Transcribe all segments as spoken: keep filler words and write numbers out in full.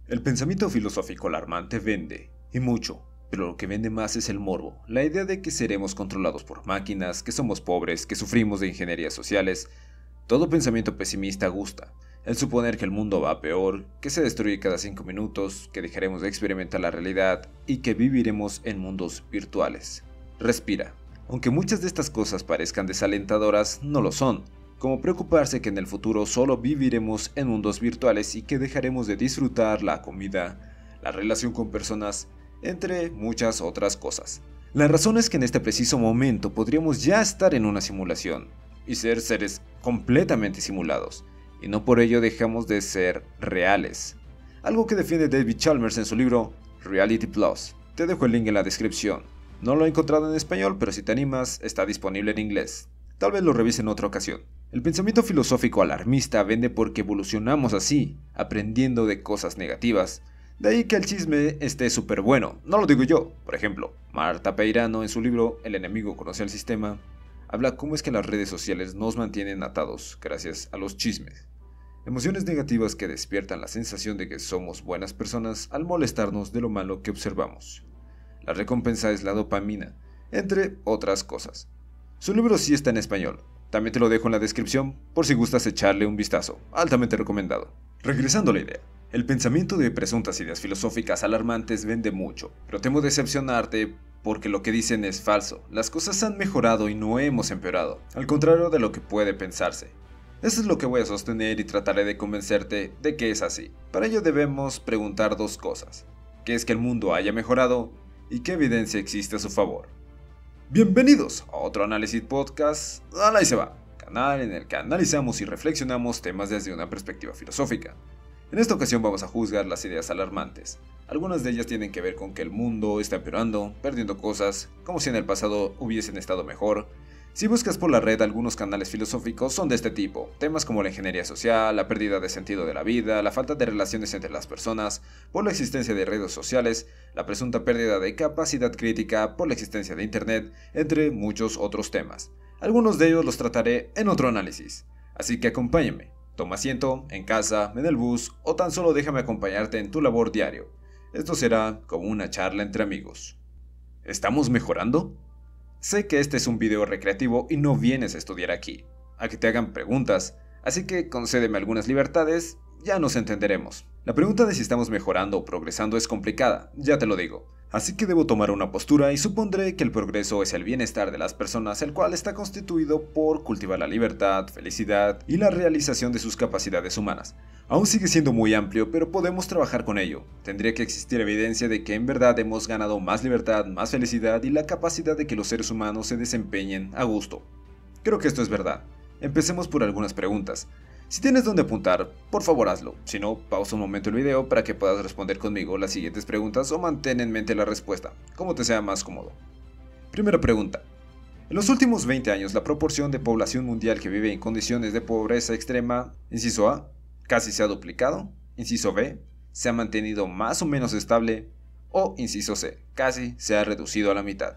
El pensamiento filosófico alarmante vende, y mucho, pero lo que vende más es el morbo, la idea de que seremos controlados por máquinas, que somos pobres, que sufrimos de ingenierías sociales. Todo pensamiento pesimista gusta, el suponer que el mundo va a peor, que se destruye cada cinco minutos, que dejaremos de experimentar la realidad y que viviremos en mundos virtuales. Respira. Aunque muchas de estas cosas parezcan desalentadoras, no lo son. Como preocuparse que en el futuro solo viviremos en mundos virtuales y que dejaremos de disfrutar la comida, la relación con personas, entre muchas otras cosas. La razón es que en este preciso momento podríamos ya estar en una simulación y ser seres completamente simulados, y no por ello dejamos de ser reales. Algo que defiende David Chalmers en su libro Reality Plus. Te dejo el link en la descripción. No lo he encontrado en español, pero si te animas, está disponible en inglés. Tal vez lo revise en otra ocasión. El pensamiento filosófico alarmista vende porque evolucionamos así, aprendiendo de cosas negativas. De ahí que el chisme esté súper bueno, no lo digo yo. Por ejemplo, Marta Peirano en su libro El enemigo conoce al sistema, habla cómo es que las redes sociales nos mantienen atados gracias a los chismes. Emociones negativas que despiertan la sensación de que somos buenas personas al molestarnos de lo malo que observamos. La recompensa es la dopamina, entre otras cosas. Su libro sí está en español. También te lo dejo en la descripción por si gustas echarle un vistazo, altamente recomendado. Regresando a la idea, el pensamiento de presuntas ideas filosóficas alarmantes vende mucho, pero temo decepcionarte porque lo que dicen es falso. Las cosas han mejorado y no hemos empeorado, al contrario de lo que puede pensarse. Eso es lo que voy a sostener y trataré de convencerte de que es así. Para ello debemos preguntar dos cosas: ¿qué es que el mundo haya mejorado? ¿Y qué evidencia existe a su favor? Bienvenidos a otro análisis podcast, ahí se va, canal en el que analizamos y reflexionamos temas desde una perspectiva filosófica. En esta ocasión vamos a juzgar las ideas alarmantes. Algunas de ellas tienen que ver con que el mundo está empeorando, perdiendo cosas, como si en el pasado hubiesen estado mejor. Si buscas por la red, algunos canales filosóficos son de este tipo, temas como la ingeniería social, la pérdida de sentido de la vida, la falta de relaciones entre las personas, por la existencia de redes sociales, la presunta pérdida de capacidad crítica por la existencia de internet, entre muchos otros temas. Algunos de ellos los trataré en otro análisis, así que acompáñame, toma asiento, en casa, en el bus o tan solo déjame acompañarte en tu labor diario. Esto será como una charla entre amigos. ¿Estamos mejorando? Sé que este es un video recreativo y no vienes a estudiar aquí, a que te hagan preguntas, así que concédeme algunas libertades, ya nos entenderemos. La pregunta de si estamos mejorando o progresando es complicada, ya te lo digo, así que debo tomar una postura y supondré que el progreso es el bienestar de las personas, el cual está constituido por cultivar la libertad, felicidad y la realización de sus capacidades humanas. Aún sigue siendo muy amplio, pero podemos trabajar con ello. Tendría que existir evidencia de que en verdad hemos ganado más libertad, más felicidad y la capacidad de que los seres humanos se desempeñen a gusto. Creo que esto es verdad. Empecemos por algunas preguntas. Si tienes donde apuntar, por favor hazlo. Si no, pausa un momento el video para que puedas responder conmigo las siguientes preguntas o mantén en mente la respuesta, como te sea más cómodo. Primera pregunta. En los últimos veinte años, la proporción de población mundial que vive en condiciones de pobreza extrema, inciso A, casi se ha duplicado, inciso B, se ha mantenido más o menos estable, o inciso C, casi se ha reducido a la mitad.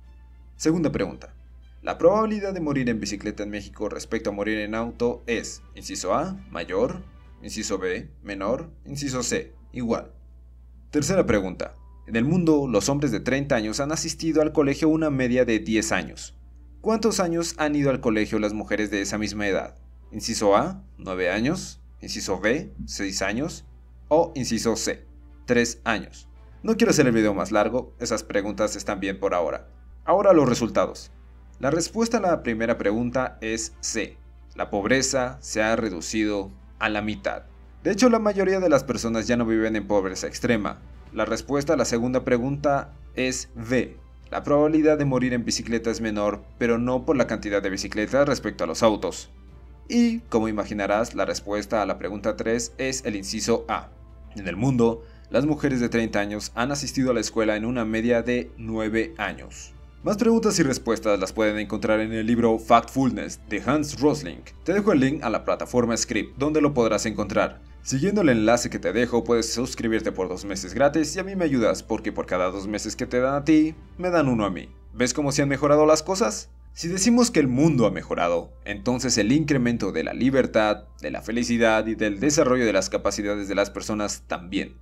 Segunda pregunta. La probabilidad de morir en bicicleta en México respecto a morir en auto es, inciso A, mayor, inciso B, menor, inciso C, igual. Tercera pregunta. En el mundo, los hombres de treinta años han asistido al colegio una media de diez años. ¿Cuántos años han ido al colegio las mujeres de esa misma edad? Inciso A, nueve años, inciso B, seis años, o inciso C, tres años. No quiero hacer el video más largo, esas preguntas están bien por ahora. Ahora los resultados. La respuesta a la primera pregunta es C. La pobreza se ha reducido a la mitad. De hecho, la mayoría de las personas ya no viven en pobreza extrema. La respuesta a la segunda pregunta es B. La probabilidad de morir en bicicleta es menor, pero no por la cantidad de bicicletas respecto a los autos. Y, como imaginarás, la respuesta a la pregunta tres es el inciso A. En el mundo, las mujeres de treinta años han asistido a la escuela en una media de nueve años. Más preguntas y respuestas las pueden encontrar en el libro Factfulness de Hans Rosling. Te dejo el link a la plataforma Script, donde lo podrás encontrar. Siguiendo el enlace que te dejo, puedes suscribirte por dos meses gratis y a mí me ayudas, porque por cada dos meses que te dan a ti, me dan uno a mí. ¿Ves cómo se han mejorado las cosas? Si decimos que el mundo ha mejorado, entonces el incremento de la libertad, de la felicidad y del desarrollo de las capacidades de las personas también.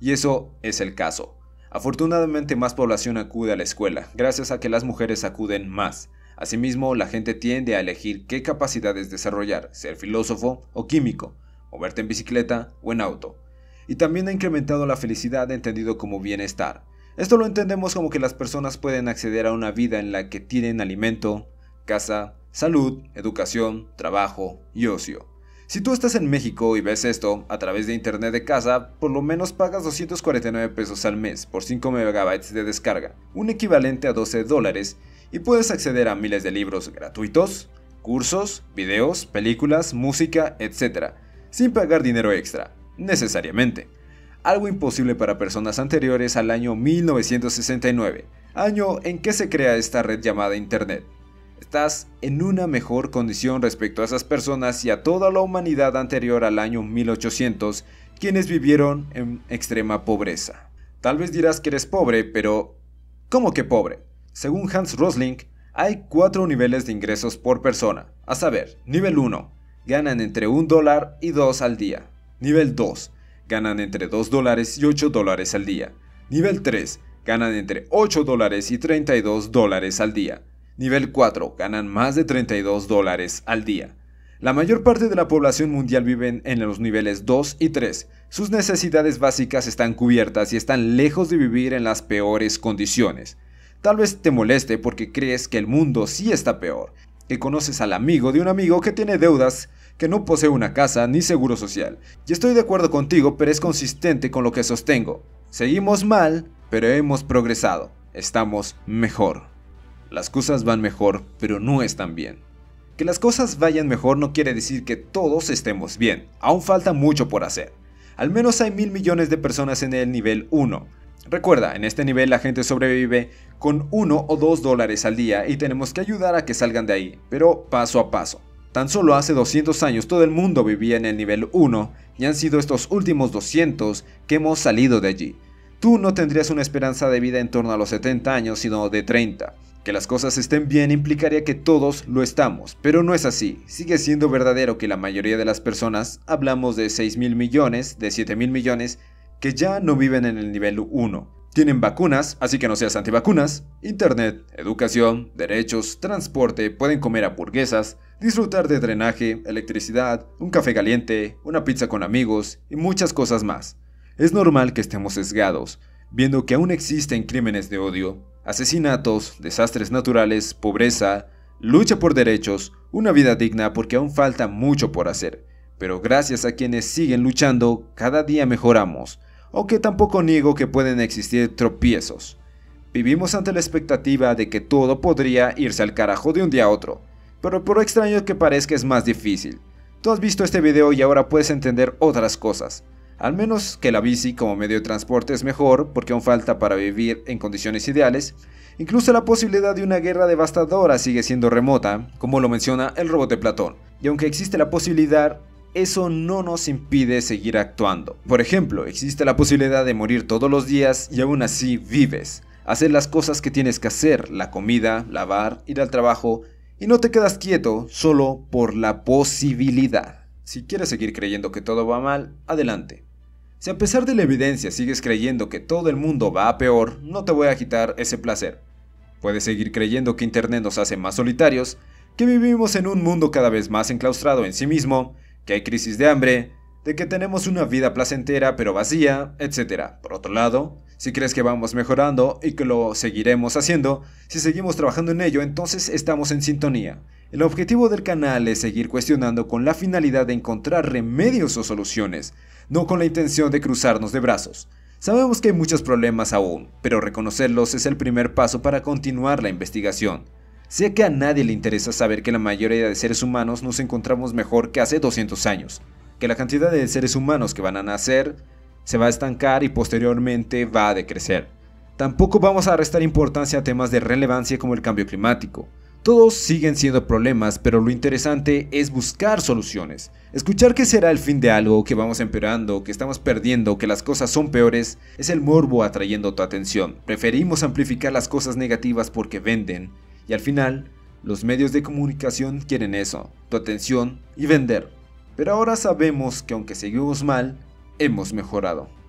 Y eso es el caso. Afortunadamente más población acude a la escuela, gracias a que las mujeres acuden más. Asimismo, la gente tiende a elegir qué capacidades desarrollar, ser filósofo o químico, moverte en bicicleta o en auto. Y también ha incrementado la felicidad entendido como bienestar. Esto lo entendemos como que las personas pueden acceder a una vida en la que tienen alimento, casa, salud, educación, trabajo y ocio. Si tú estás en México y ves esto a través de internet de casa, por lo menos pagas doscientos cuarenta y nueve pesos al mes por cinco megabytes de descarga, un equivalente a doce dólares, y puedes acceder a miles de libros gratuitos, cursos, videos, películas, música, etcétera, sin pagar dinero extra, necesariamente. Algo imposible para personas anteriores al año mil novecientos sesenta y nueve, año en que se crea esta red llamada Internet. Estás en una mejor condición respecto a esas personas y a toda la humanidad anterior al año mil ochocientos, quienes vivieron en extrema pobreza. Tal vez dirás que eres pobre, pero ¿cómo que pobre? Según Hans Rosling, hay cuatro niveles de ingresos por persona, a saber, nivel uno, ganan entre un dólar y dos al día. Nivel dos, ganan entre dos dólares y ocho dólares al día. Nivel tres, ganan entre ocho dólares y treinta y dos dólares al día. Nivel cuatro, ganan más de treinta y dos dólares al día. La mayor parte de la población mundial viven en los niveles dos y tres. Sus necesidades básicas están cubiertas y están lejos de vivir en las peores condiciones. Tal vez te moleste porque crees que el mundo sí está peor, que conoces al amigo de un amigo que tiene deudas, que no posee una casa ni seguro social. Y estoy de acuerdo contigo, pero es consistente con lo que sostengo. Seguimos mal, pero hemos progresado. Estamos mejor. Las cosas van mejor, pero no están bien. Que las cosas vayan mejor no quiere decir que todos estemos bien. Aún falta mucho por hacer. Al menos hay mil millones de personas en el nivel uno. Recuerda, en este nivel la gente sobrevive con uno o dos dólares al día y tenemos que ayudar a que salgan de ahí, pero paso a paso. Tan solo hace doscientos años todo el mundo vivía en el nivel uno y han sido estos últimos doscientos que hemos salido de allí. Tú no tendrías una esperanza de vida en torno a los setenta años, sino de treinta. Que las cosas estén bien implicaría que todos lo estamos, pero no es así. Sigue siendo verdadero que la mayoría de las personas, hablamos de seis mil millones, de siete mil millones, que ya no viven en el nivel uno. Tienen vacunas, así que no seas antivacunas, internet, educación, derechos, transporte, pueden comer hamburguesas, disfrutar de drenaje, electricidad, un café caliente, una pizza con amigos y muchas cosas más. Es normal que estemos sesgados, viendo que aún existen crímenes de odio, asesinatos, desastres naturales, pobreza, lucha por derechos, una vida digna porque aún falta mucho por hacer. Pero gracias a quienes siguen luchando, cada día mejoramos, aunque tampoco niego que pueden existir tropiezos. Vivimos ante la expectativa de que todo podría irse al carajo de un día a otro, pero por extraño que parezca es más difícil. Tú has visto este video y ahora puedes entender otras cosas. Al menos que la bici como medio de transporte es mejor porque aún falta para vivir en condiciones ideales. Incluso la posibilidad de una guerra devastadora sigue siendo remota, como lo menciona el robot de Platón. Y aunque existe la posibilidad, eso no nos impide seguir actuando. Por ejemplo, existe la posibilidad de morir todos los días y aún así vives. Hacer las cosas que tienes que hacer, la comida, lavar, ir al trabajo, y no te quedas quieto solo por la posibilidad. Si quieres seguir creyendo que todo va mal, adelante. Si a pesar de la evidencia sigues creyendo que todo el mundo va a peor, no te voy a quitar ese placer. Puedes seguir creyendo que Internet nos hace más solitarios, que vivimos en un mundo cada vez más enclaustrado en sí mismo, que hay crisis de hambre, de que tenemos una vida placentera pero vacía, etcétera. Por otro lado, si crees que vamos mejorando y que lo seguiremos haciendo, si seguimos trabajando en ello, entonces estamos en sintonía. El objetivo del canal es seguir cuestionando con la finalidad de encontrar remedios o soluciones, no con la intención de cruzarnos de brazos. Sabemos que hay muchos problemas aún, pero reconocerlos es el primer paso para continuar la investigación. Sé que a nadie le interesa saber que la mayoría de seres humanos nos encontramos mejor que hace doscientos años, que la cantidad de seres humanos que van a nacer se va a estancar y posteriormente va a decrecer. Tampoco vamos a restar importancia a temas de relevancia como el cambio climático. Todos siguen siendo problemas, pero lo interesante es buscar soluciones. Escuchar que será el fin de algo, que vamos empeorando, que estamos perdiendo, que las cosas son peores, es el morbo atrayendo tu atención. Preferimos amplificar las cosas negativas porque venden, y al final, los medios de comunicación quieren eso, tu atención y vender. Pero ahora sabemos que aunque seguimos mal, hemos mejorado.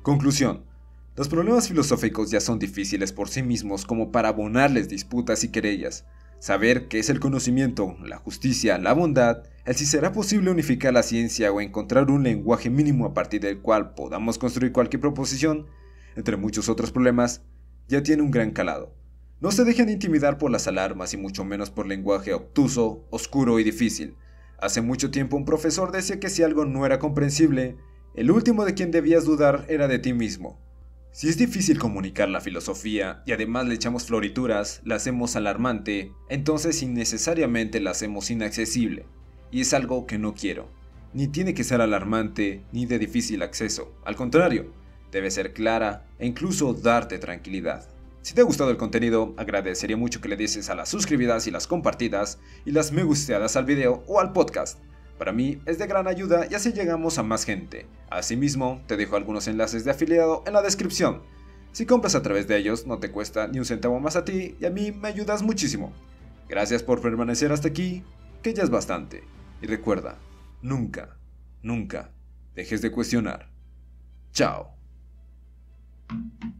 Conclusión. Los problemas filosóficos ya son difíciles por sí mismos como para abonarles disputas y querellas. Saber qué es el conocimiento, la justicia, la bondad, el si será posible unificar la ciencia o encontrar un lenguaje mínimo a partir del cual podamos construir cualquier proposición, entre muchos otros problemas, ya tiene un gran calado. No se dejen intimidar por las alarmas y mucho menos por lenguaje obtuso, oscuro y difícil. Hace mucho tiempo un profesor decía que si algo no era comprensible, el último de quien debías dudar era de ti mismo. Si es difícil comunicar la filosofía y además le echamos florituras, la hacemos alarmante, entonces innecesariamente la hacemos inaccesible. Y es algo que no quiero. Ni tiene que ser alarmante ni de difícil acceso. Al contrario, debe ser clara e incluso darte tranquilidad. Si te ha gustado el contenido, agradecería mucho que le dieses a las suscribidas y las compartidas y las me gusteadas al video o al podcast. Para mí es de gran ayuda y así llegamos a más gente. Asimismo, te dejo algunos enlaces de afiliado en la descripción. Si compras a través de ellos, no te cuesta ni un centavo más a ti y a mí me ayudas muchísimo. Gracias por permanecer hasta aquí, que ya es bastante. Y recuerda, nunca, nunca dejes de cuestionar. Chao.